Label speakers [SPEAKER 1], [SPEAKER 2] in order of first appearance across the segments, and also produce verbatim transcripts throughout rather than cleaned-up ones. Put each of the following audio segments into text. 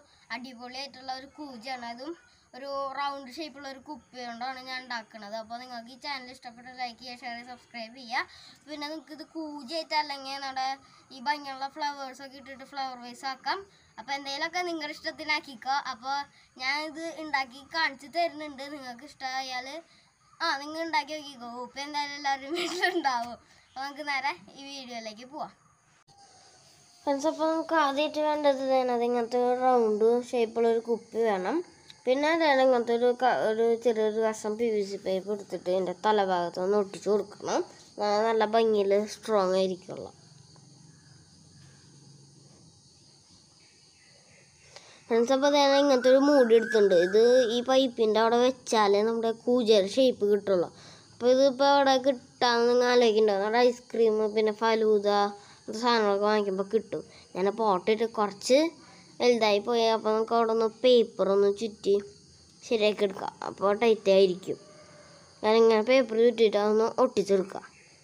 [SPEAKER 1] അടിപൊളിയായിട്ടുള്ള ഒരു കൂജയാണ്. അതും ഒരു റൗണ്ട് ഷേപ്പുള്ള ഒരു കുപ്പി കൊണ്ടാണ് ഞാൻ ഉണ്ടാക്കുന്നത്. അപ്പോൾ നിങ്ങൾക്ക് ഈ ചാനൽ ഇഷ്ടപ്പെട്ട ലൈക്ക് ചെയ്യുക, ഷെയർ ചെയ്യുക, സബ്സ്ക്രൈബ് ചെയ്യുക. പിന്നെ നിങ്ങൾക്ക് ഇത് കൂജയായിട്ട് അല്ലെങ്കിൽ നമ്മുടെ ഈ ഭംഗിയുള്ള ഫ്ലവേഴ്സൊക്കെ ഇട്ടിട്ട് ഫ്ലവർ വൈസ് ആക്കാം. അപ്പോൾ എന്തെങ്കിലുമൊക്കെ നിങ്ങളുടെ ഇഷ്ടത്തിനാക്കിക്കോ. അപ്പോൾ ഞാൻ ഇത് ഉണ്ടാക്കി കാണിച്ച് തരുന്നുണ്ട്. നിങ്ങൾക്ക് ഇഷ്ടമായാൽ ആ നിങ്ങൾ ഉണ്ടാക്കി നോക്കിക്കോ. ഉപ്പ് എന്തായാലും എല്ലാവരും വീട്ടിലുണ്ടാവും. അപ്പോൾ നമുക്ക് നേരെ ഈ വീഡിയോയിലേക്ക് പോവാം. ഫ്രണ്ട്സ്, അപ്പോൾ നമുക്ക് ആദ്യമായിട്ട് വേണ്ടത് വേണത് ഇങ്ങനത്തെ ഒരു റൗണ്ട് ഷേപ്പുള്ളൊരു കുപ്പി വേണം. പിന്നെ അതാണ് ഇങ്ങനത്തെ ഒരു ഒരു ചെറിയൊരു കഷ്ണം പി വി സി പൈപ്പ് എടുത്തിട്ട് ഇതിൻ്റെ തലഭാഗത്ത് ഒന്ന് ഒട്ടിച്ച് കൊടുക്കണം. നല്ല ഭംഗിയിൽ സ്ട്രോങ് ആയിരിക്കുള്ളൂ. ഫ്രണ്ട്സ്, അപ്പോൾ ഞാൻ ഇങ്ങനത്തെ ഒരു മൂടി എടുത്തിട്ടുണ്ട്. ഇത് ഈ പൈപ്പിൻ്റെ അവിടെ വെച്ചാലേ നമ്മുടെ കൂജയുടെ ഷേപ്പ് കിട്ടുള്ളൂ. അപ്പോൾ ഇതിപ്പോൾ അവിടെ കിട്ടാമെന്ന് നിങ്ങൾ ആലോചിക്കുന്നുണ്ടാവും. നമ്മുടെ ഐസ്ക്രീം പിന്നെ ഫലൂദ അങ്ങനത്തെ സാധനങ്ങളൊക്കെ വാങ്ങിക്കുമ്പോൾ കിട്ടും. ഞാൻ പോട്ടിട്ട് കുറച്ച് വലുതായി പോയി. അപ്പോൾ നമുക്ക് അവിടെ ഒന്ന് പേപ്പറൊന്ന് ചുറ്റി ശരിയാക്കി എടുക്കാം. അപ്പോൾ ടൈറ്റ് ആയിരിക്കും. ഞാനിങ്ങനെ പേപ്പർ ചുറ്റിയിട്ട് അതൊന്ന് ഒട്ടിച്ചെടുക്കുക.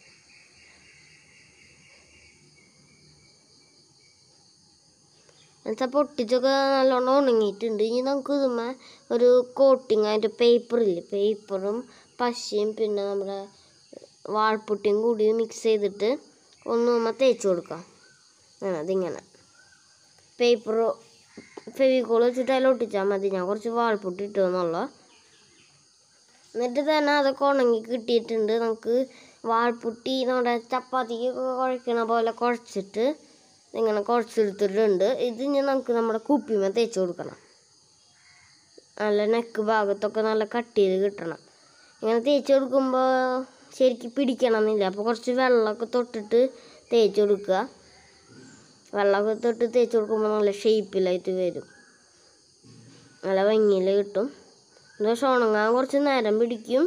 [SPEAKER 1] എന്നിട്ട് ഒട്ടിച്ചൊക്കെ നല്ലോണം ഉണങ്ങിയിട്ടുണ്ട്. ഇനി നമുക്ക് ഇതുമ്മേ ഒരു കോട്ടിങ് ആയിട്ട് പേപ്പറില്ലേ, പേപ്പറും പശയും പിന്നെ നമ്മുടെ വാൾപുട്ടിയും കൂടി മിക്സ് ചെയ്തിട്ട് ഒന്ന് നമ്മൾ തേച്ച് കൊടുക്കാം. അതിങ്ങനെ പേപ്പർ ഫെവിക്കോൾ വെച്ചിട്ട് അതിൽ ഒട്ടിച്ചാൽ മതി. ഞാൻ കുറച്ച് വാൾപുട്ടി ഇട്ടു എന്നുള്ളൂ. എന്നിട്ട് തന്നെ അതൊക്കെ ഉണങ്ങി കിട്ടിയിട്ടുണ്ട്. നമുക്ക് വാൾപുട്ടി നമ്മുടെ ചപ്പാത്തിക്കൊക്കെ കുഴക്കണ പോലെ കുഴച്ചിട്ട് ഇങ്ങനെ കുഴച്ചെടുത്തിട്ടുണ്ട്. ഇത് ഇനി നമുക്ക് നമ്മുടെ കുപ്പിമേ തേച്ച് കൊടുക്കണം. നല്ല നെക്ക് ഭാഗത്തൊക്കെ നല്ല കട്ട് ചെയ്ത് കിട്ടണം. ഇങ്ങനെ തേച്ച് കൊടുക്കുമ്പോൾ ശരിക്കും പിടിക്കണമെന്നില്ല. അപ്പോൾ കുറച്ച് വെള്ളമൊക്കെ തൊട്ടിട്ട് തേച്ച് കൊടുക്കുക. വെള്ളമൊക്കെ തൊട്ട് തേച്ച് കൊടുക്കുമ്പോൾ നല്ല ഷേപ്പിലായിട്ട് വരും. നല്ല ഭംഗിയിൽ കിട്ടും. പക്ഷെ ഉണങ്ങാൻ കുറച്ച് നേരം പിടിക്കും.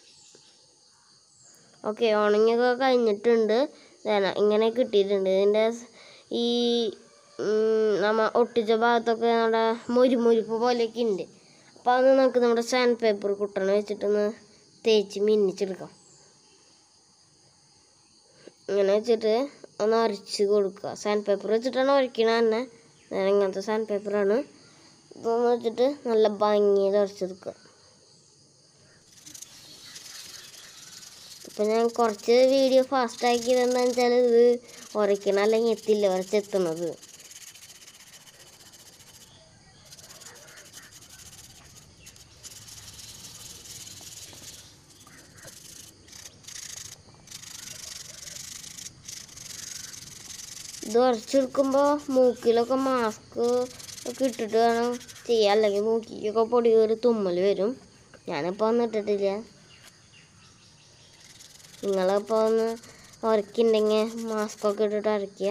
[SPEAKER 1] ഓക്കെ, ഉണങ്ങിയൊക്കെ കഴിഞ്ഞിട്ടുണ്ട്. ഇങ്ങനെ കിട്ടിയിട്ടുണ്ട്. ഇതിൻ്റെ ഈ നമ്മ ഒട്ടിച്ച ഭാഗത്തൊക്കെ നമ്മുടെ മുരിമുരിപ്പ് പോലെയൊക്കെ ഉണ്ട്. അപ്പോൾ അത് നമുക്ക് നമ്മുടെ സാൻഡ് പേപ്പർ കുട്ടണ വെച്ചിട്ടൊന്ന് തേച്ച് മിന്നിച്ചെടുക്കാം. ഇങ്ങനെ വെച്ചിട്ട് ഒന്ന് അരച്ച് കൊടുക്കുക. സാൻഡ് പേപ്പർ വെച്ചിട്ടാണ് ഉരയ്ക്കണ തന്നെ. ഞാൻ ഇങ്ങനത്തെ സാൻഡ് പേപ്പറാണ്. ഇതൊന്ന് വെച്ചിട്ട് നല്ല ഭംഗിയിൽ ഉരച്ചെടുക്കുക. ഇപ്പം ഞാൻ കുറച്ച് വീഡിയോ ഫാസ്റ്റ് ആക്കിയതെന്ന് വെച്ചാൽ ഇത് ഉരയ്ക്കണം, അല്ലെങ്കിൽ എത്തില്ല ഉരച്ചെത്തുന്നത്. ഇത് ഉരച്ചെടുക്കുമ്പോൾ മൂക്കിലൊക്കെ മാസ്ക് ഒക്കെ ഇട്ടിട്ട് വേണം ചെയ്യാൻ, അല്ലെങ്കിൽ മൂക്കിക്കൊക്കെ പൊടി കയറി തുമ്മൽ വരും. ഞാനിപ്പോൾ ഒന്നും ഇട്ടിട്ടില്ല. നിങ്ങളിപ്പോൾ ഒന്ന് ഉരക്കുന്നുണ്ടെങ്കിൽ മാസ്കൊക്കെ ഇട്ടിട്ട് ഉരയ്ക്കുക.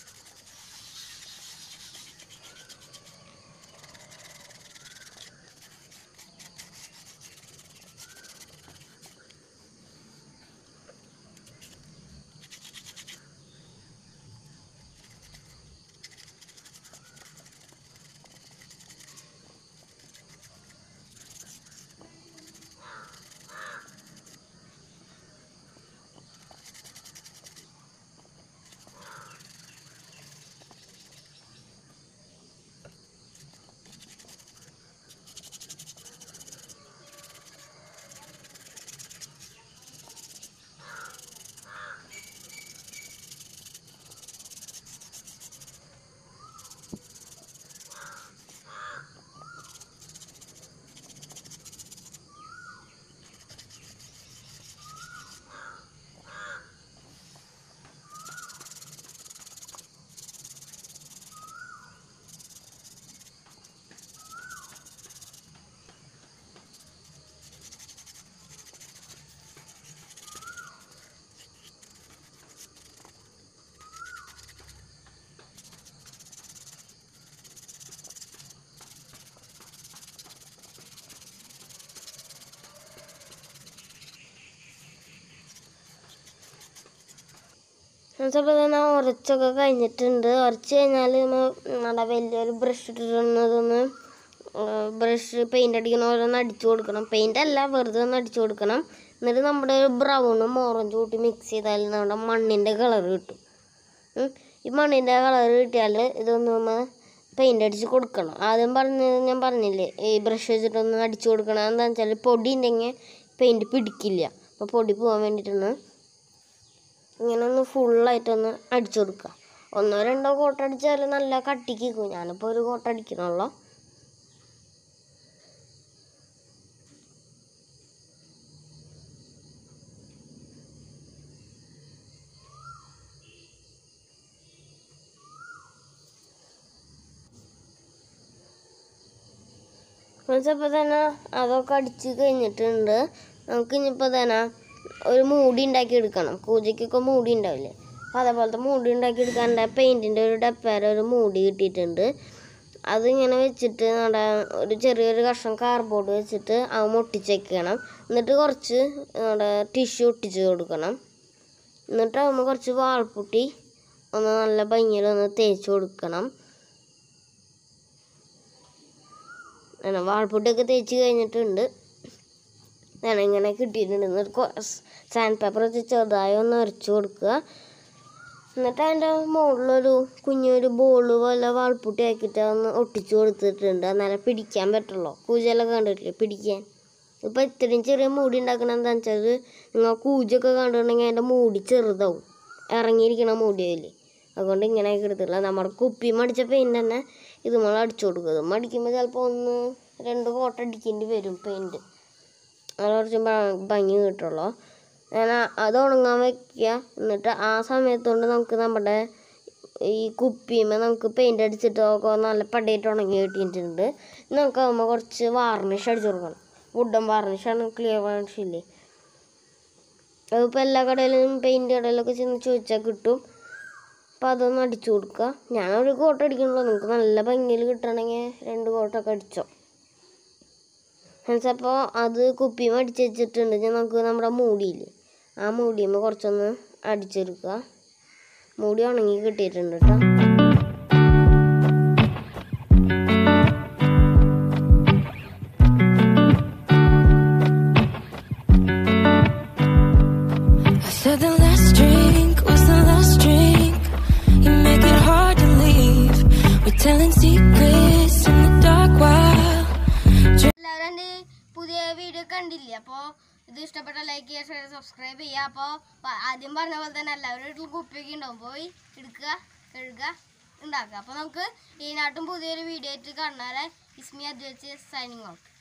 [SPEAKER 1] ചിലപ്പോൾ തന്നെ ഉരച്ചൊക്കെ കഴിഞ്ഞിട്ടുണ്ട്. ഉരച്ച് കഴിഞ്ഞാൽ നല്ല വലിയൊരു ബ്രഷ് ഇട്ടിട്ടൊന്നതൊന്ന് ബ്രഷ് പെയിൻ്റ് അടിക്കണ ഓരോന്ന് അടിച്ചു കൊടുക്കണം. പെയിൻ്റ് അല്ല, വെറുതെ ഒന്ന് അടിച്ചു കൊടുക്കണം. എന്നിട്ട് നമ്മുടെ ബ്രൗണും ഓറഞ്ചും കൂട്ടി മിക്സ് ചെയ്താൽ നമ്മുടെ മണ്ണിൻ്റെ കളർ കിട്ടും. ഈ മണ്ണിൻ്റെ കളർ കിട്ടിയാൽ ഇതൊന്ന് നമ്മൾ പെയിൻ്റ് അടിച്ച് കൊടുക്കണം. ആദ്യം പറഞ്ഞ് ഞാൻ പറഞ്ഞില്ലേ ഈ ബ്രഷ് വെച്ചിട്ടൊന്ന് അടിച്ച് കൊടുക്കണം. എന്താണെന്ന് വെച്ചാൽ പൊടി ഉണ്ടെങ്കിൽ പെയിൻറ്റ് പിടിക്കില്ല. അപ്പോൾ പൊടി പോകാൻ വേണ്ടിയിട്ടാണ് ഇങ്ങനെ ഒന്ന് ഫുള്ളായിട്ടൊന്ന് അടിച്ചു കൊടുക്കുക. ഒന്നോ രണ്ടോ കോട്ട അടിച്ചാൽ നല്ല കട്ടിക്ക് നിൽക്കും. ഞാനിപ്പോൾ ഒരു കോട്ട അടിക്കണുള്ളൂ. ഇപ്പോൾ തന്നെ അതൊക്കെ അടിച്ച് കഴിഞ്ഞിട്ടുണ്ട്. നമുക്ക് ഇനിയിപ്പോൾ തന്നെ ഒരു മൂടി ഉണ്ടാക്കി എടുക്കണം. കൂജയ്ക്കൊക്കെ മൂടി ഉണ്ടാവില്ലേ, അപ്പോൾ അതേപോലത്തെ മൂടി ഉണ്ടാക്കി എടുക്കാണ്ട് പെയിൻറ്റിൻ്റെ ഒരു ഡപ്പേരെ ഒരു മൂടി കിട്ടിയിട്ടുണ്ട്. അതിങ്ങനെ വെച്ചിട്ട് നമ്മുടെ ഒരു ചെറിയൊരു കഷ്ണം കാർഡ്ബോർഡ് വെച്ചിട്ട് അത് മുട്ടിച്ച് വയ്ക്കണം. എന്നിട്ട് കുറച്ച് നമ്മുടെ ടിഷ്യൂ ഒട്ടിച്ച് കൊടുക്കണം. എന്നിട്ട് ആകുമ്പോൾ കുറച്ച് വാൾപുട്ടി ഒന്ന് നല്ല ഭംഗിയിൽ ഒന്ന് തേച്ച് കൊടുക്കണം. വാൾപുട്ടിയൊക്കെ തേച്ച് കഴിഞ്ഞിട്ടുണ്ട്. ഞാൻ ഇങ്ങനെ കിട്ടിയിട്ടുണ്ട്. എന്നിട്ട് സാൻഡ് പേപ്പർ വെച്ച് ചെറുതായി ഒന്ന് അരച്ച് കൊടുക്കുക. എന്നിട്ട് അതിൻ്റെ മുകളിലൊരു കുഞ്ഞൊരു ബോൾ പോലെ വാൾപുട്ടി ആക്കിയിട്ട് ഒന്ന് ഒട്ടിച്ച് കൊടുത്തിട്ടുണ്ട്. എന്നാലേ പിടിക്കാൻ പറ്റുള്ളൂ. കൂജയെല്ലാം കണ്ടിട്ടില്ലേ പിടിക്കാൻ. ഇപ്പോൾ ഇത്രയും ചെറിയ മൂടി ഉണ്ടാക്കണം എന്താണെന്ന് വെച്ചാൽ നിങ്ങൾ കൂജയൊക്കെ കണ്ടിട്ടുണ്ടെങ്കിൽ അതിൻ്റെ മൂടി ചെറുതാവും, ഇറങ്ങിയിരിക്കണ മൂടിയാവില്ലേ. അതുകൊണ്ട് ഇങ്ങനെയൊക്കെ എടുത്തില്ല. നമ്മുടെ കുപ്പി മടിച്ച പെയിൻ്റ് തന്നെ ഇത് നമ്മൾ അടിച്ചു കൊടുക്കുക. മടിക്കുമ്പോൾ ചിലപ്പോൾ ഒന്ന് രണ്ട് കോട്ട അടിക്കേണ്ടി വരും പെയിൻറ്റ്. അത് കുറച്ച് ഭംഗി കിട്ടുള്ളൂ. ഞാൻ അത് ഉണങ്ങാൻ വയ്ക്കുക. എന്നിട്ട് ആ സമയത്തുകൊണ്ട് നമുക്ക് നമ്മുടെ ഈ കുപ്പിയുമ്പോൾ നമുക്ക് പെയിൻ്റ് അടിച്ചിട്ടൊക്കെ നല്ല പടയായിട്ട് ഉണങ്ങി കിട്ടിയിട്ടുണ്ട്. നമുക്ക് ആകുമ്പോൾ കുറച്ച് വാർണിഷ് അടിച്ചു കൊടുക്കണം. വുഡൻ വാർണിഷാണ്, ക്ലിയർ വാർണിഷില്ലേ. അതിപ്പോൾ എല്ലാ കടയിലും പെയിൻറ്റ് കടയിലൊക്കെ ചെന്ന് ചോദിച്ചാൽ കിട്ടും. അപ്പോൾ അതൊന്ന് അടിച്ചു കൊടുക്കുക. ഞാനൊരു കോട്ട അടിക്കണല്ലോ. നിങ്ങൾക്ക് നല്ല ഭംഗിയിൽ കിട്ടണമെങ്കിൽ രണ്ട് കോട്ടൊക്കെ അടിച്ചോ. അപ്പോൾ അത് കുപ്പിയും അടിച്ച് വെച്ചിട്ടുണ്ട്. നമുക്ക് നമ്മുടെ മൂടിയില്ലേ, ആ മൂടിയുമ്പോൾ കുറച്ചൊന്ന് അടിച്ചെടുക്കുക. മൂടി ഉണങ്ങി കിട്ടിയിട്ടുണ്ട് കേട്ടോ. എല്ലാവരും പുതിയ വീഡിയോ കണ്ടില്ലേ? അപ്പോൾ ഇത് ഇഷ്ടപ്പെട്ട ലൈക്ക് ചെയ്യുക, ഷെയർ, സബ്സ്ക്രൈബ് ചെയ്യുക. അപ്പോൾ ആദ്യം പറഞ്ഞ പോലെ തന്നെ എല്ലാവരും വീട്ടിൽ കുപ്പിയൊക്കെ ഉണ്ടാവും, പോയി എടുക്കുക, കഴുകുക, ഉണ്ടാക്കുക. അപ്പോൾ നമുക്ക് ഇതിനായിട്ടും പുതിയൊരു വീഡിയോ ആയിട്ട് കാണാൻ ഇസ്മി അദ്വൈച്ച് സൈനിങ് ഔട്ട്.